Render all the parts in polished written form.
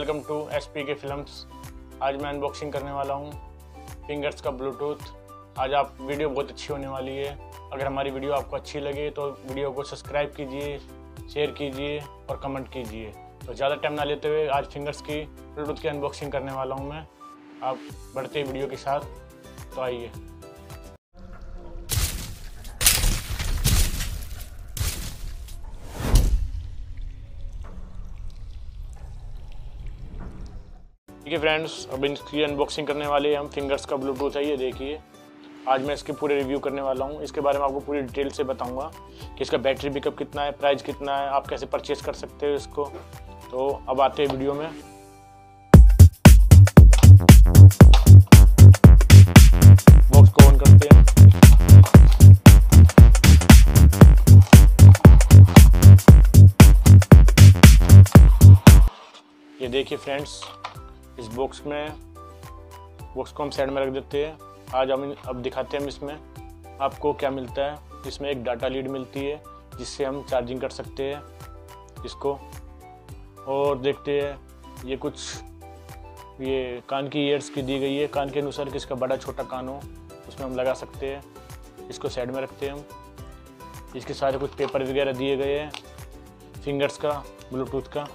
Welcome to SPK films. आज मैं unboxing करने वाला हूँ फिंगर्स का ब्लूटूथ। आज आप वीडियो बहुत अच्छी होने वाली है। अगर हमारी वीडियो आपको अच्छी लगे तो वीडियो को सब्सक्राइब कीजिए, शेयर कीजिए और कमेंट कीजिए। तो ज़्यादा टाइम ना लेते हुए आज फिंगर्स की ब्लूटूथ की अनबॉक्सिंग करने वाला हूँ मैं। आप बढ़ते वीडियो के साथ, तो आइए। ठीक है फ्रेंड्स, अब इसकी अनबॉक्सिंग करने वाले हम। फिंगर्स का ब्लूटूथ है, ये देखिए। आज मैं इसके पूरे रिव्यू करने वाला हूँ। इसके बारे में आपको पूरी डिटेल से बताऊंगा कि इसका बैटरी बैकअप कितना है, प्राइस कितना है, आप कैसे परचेज कर सकते हो इसको। तो अब आते हैं वीडियो में। बॉक्स को ऑन करते हैं। ये देखिए फ्रेंड्स, इस बॉक्स को हम साइड में रख देते हैं। आज हम अब दिखाते हैं इसमें आपको क्या मिलता है। इसमें एक डाटा लीड मिलती है जिससे हम चार्जिंग कर सकते हैं इसको। और देखते हैं ये कुछ ये कान की ईयर्स की दी गई है। कान के अनुसार किसका बड़ा छोटा कान हो उसमें हम लगा सकते हैं। इसको साइड में रखते हैं हम। इसके सारे कुछ पेपर वगैरह दिए गए हैं फिंगर्स का ब्लूटूथ का।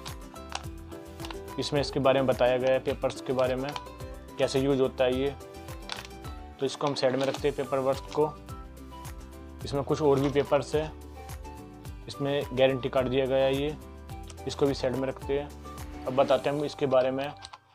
इसमें इसके बारे में बताया गया है, पेपर्स के बारे में कैसे यूज होता है ये। तो इसको हम साइड में रखते हैं पेपर वर्क को। इसमें कुछ और भी पेपर्स है, इसमें गारंटी कार्ड दिया गया है ये। इसको भी साइड में रखते हैं। अब बताते हैं हम इसके बारे में।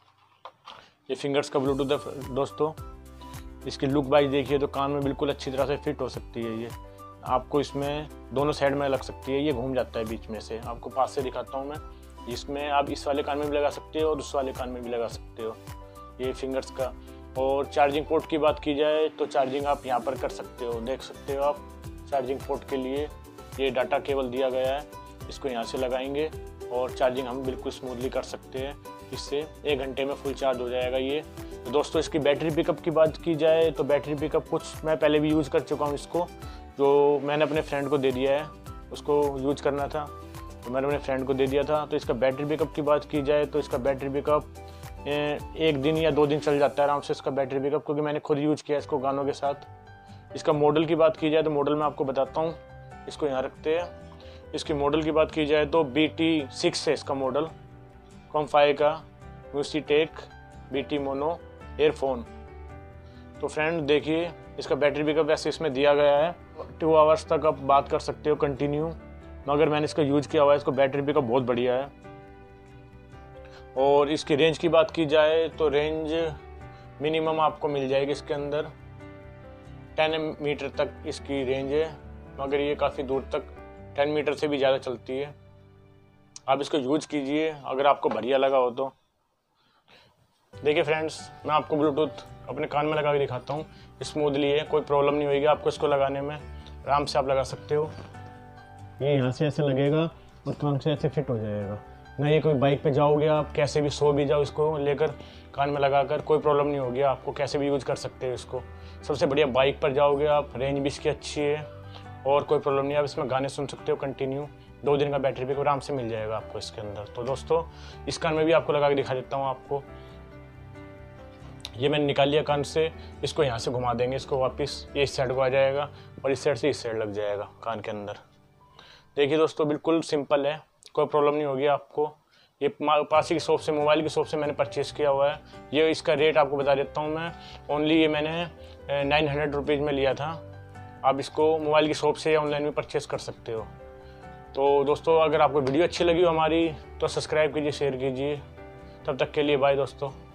ये फिंगर्स का ब्लूटूथ है दोस्तों। इसकी लुक वाइज देखिए तो कान में बिल्कुल अच्छी तरह से फिट हो सकती है ये। आपको इसमें दोनों साइड में लग सकती है, ये घूम जाता है बीच में से। आपको पास से दिखाता हूँ मैं। इसमें आप इस वाले कान में भी लगा सकते हो और उस वाले कान में भी लगा सकते हो ये फिंगर्स का। और चार्जिंग पोर्ट की बात की जाए तो चार्जिंग आप यहाँ पर कर सकते हो, देख सकते हो आप। चार्जिंग पोर्ट के लिए ये डाटा केबल दिया गया है, इसको यहाँ से लगाएंगे और चार्जिंग हम बिल्कुल स्मूथली कर सकते हैं। इससे 1 घंटे में फुल चार्ज हो जाएगा ये। तो दोस्तों इसकी बैटरी पिकअप की बात की जाए तो बैटरी पिकअप कुछ मैं पहले भी यूज़ कर चुका हूँ इसको, जो मैंने अपने फ्रेंड को दे दिया है। उसको यूज करना था तो मैंने अपने फ्रेंड को दे दिया था। तो इसका बैटरी बैकअप की बात की जाए तो इसका बैटरी बैकअप 1 दिन या 2 दिन चल जाता है आराम से इसका बैटरी बैकअप, क्योंकि मैंने खुद यूज किया इसको गानों के साथ। इसका मॉडल की बात की जाए तो मॉडल मैं आपको बताता हूँ। इसको यहाँ रखते हैं। इसकी मॉडल की बात की जाए तो BT6 है इसका मॉडल। कॉम्फाई का म्यूसिटेक BT मोनो एयरफोन। तो फ्रेंड देखिए, इसका बैटरी बैकअप ऐसे इसमें दिया गया है 2 आवर्स तक आप बात कर सकते हो कंटिन्यू। मगर मैंने इसका यूज किया हुआ है, इसको बैटरी बैकअप बहुत बढ़िया है। और इसकी रेंज की बात की जाए तो रेंज मिनिमम आपको मिल जाएगी इसके अंदर 10 मीटर तक इसकी रेंज है। मगर ये काफ़ी दूर तक 10 मीटर से भी ज़्यादा चलती है। आप इसको यूज कीजिए अगर आपको बढ़िया लगा हो तो। देखिए फ्रेंड्स, मैं आपको ब्लूटूथ अपने कान में लगा के दिखाता हूँ। स्मूथली है, कोई प्रॉब्लम नहीं होगी आपको इसको लगाने में। आराम से आप लगा सकते हो। ये यहाँ से ऐसे लगेगा और कान से ऐसे फिट हो जाएगा ना। ये कोई बाइक पे जाओगे आप, कैसे भी सो भी जाओ इसको लेकर कान में लगाकर, कोई प्रॉब्लम नहीं होगी आपको। कैसे भी यूज कर सकते हो इसको। सबसे बढ़िया बाइक पर जाओगे आप, रेंज भी इसकी अच्छी है और कोई प्रॉब्लम नहीं। आप इसमें गाने सुन सकते हो कंटिन्यू। 2 दिन का बैटरी बैकअप आराम से मिल जाएगा आपको इसके अंदर। तो दोस्तों इस कान में भी आपको लगा के दिखा देता हूँ आपको। ये मैंने निकाल लिया कान से। इसको यहाँ से घुमा देंगे, इसको वापस ये इस साइड को आ जाएगा और इस साइड से इस साइड लग जाएगा कान के अंदर। देखिए दोस्तों, बिल्कुल सिंपल है, कोई प्रॉब्लम नहीं होगी आपको। ये पास ही की शॉप से, मोबाइल की शॉप से मैंने परचेज़ किया हुआ है। ये इसका रेट आपको बता देता हूँ मैं। ओनली ये मैंने 900 रुपीज़ में लिया था। आप इसको मोबाइल की शॉप से या ऑनलाइन भी परचेज़ कर सकते हो। तो दोस्तों अगर आपको वीडियो अच्छी लगी हो हमारी तो सब्सक्राइब कीजिए, शेयर कीजिए। तब तक के लिए बाय दोस्तों।